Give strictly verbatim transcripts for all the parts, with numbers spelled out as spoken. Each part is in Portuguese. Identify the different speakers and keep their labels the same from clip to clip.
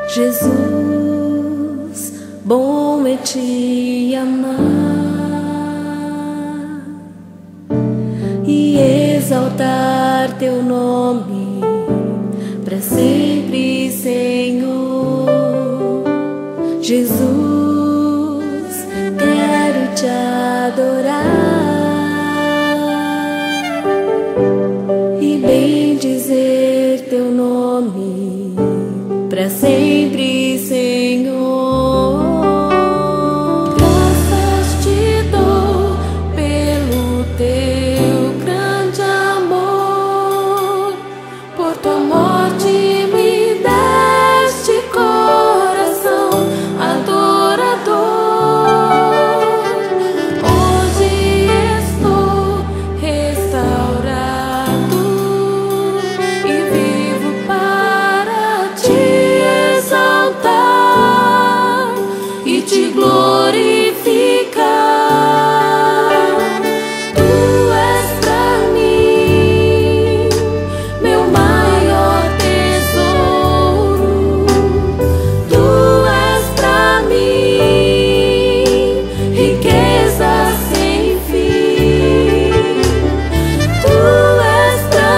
Speaker 1: Jesus, bom é te amar e exaltar teu nome para sempre, Senhor. Jesus, quero te adorar e bendizer teu nome para sempre, Senhor. Graças te dou pelo teu grande amor, por tua morte me deste coração adorador. Hoje estou restaurado e vivo para te exaltar e te glorificar. Tu és pra mim meu maior tesouro. Tu és pra mim riqueza sem fim. Tu és pra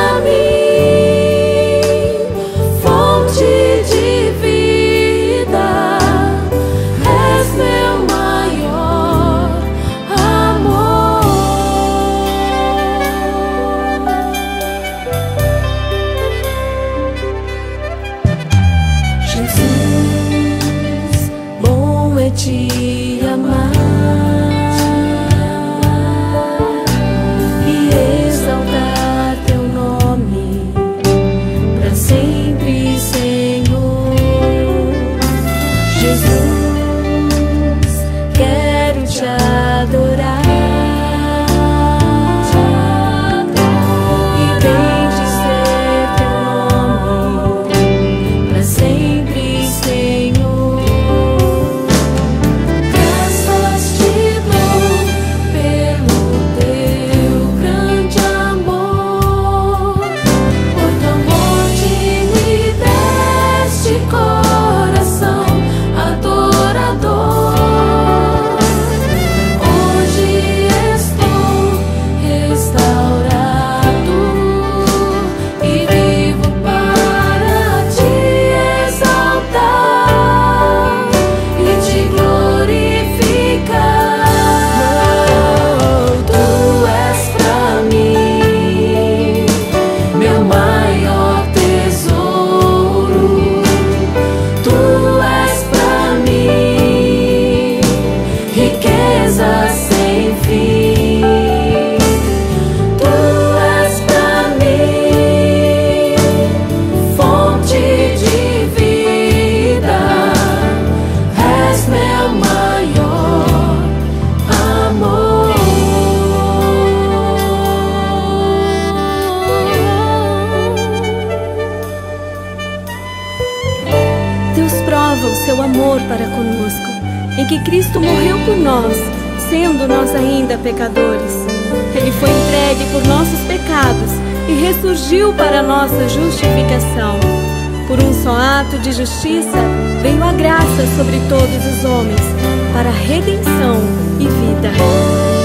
Speaker 1: mim fonte de vida. És meu maior amor. Jesus, bom é te amar e exaltar teu nome para sempre, Senhor. Jesus, quero te adorar e bendizer teu nome para sempre, Senhor. Graças te dou pelo teu grande amor, por tua morte me deste coração adorador. Hoje estou restaurado e vivo para te exaltar e te glorificar. Tu és pra mim meu maior tesouro. Tu és pra mim riqueza sem fim. Tu és pra mim fonte de vida. És meu maior amor. Deus prova o seu amor para conosco, em que Cristo morreu por nós, sendo nós ainda pecadores. Ele foi entregue por nossos pecados e ressurgiu para nossa justificação. Por um só ato de justiça veio a graça sobre todos os homens, para redenção e vida.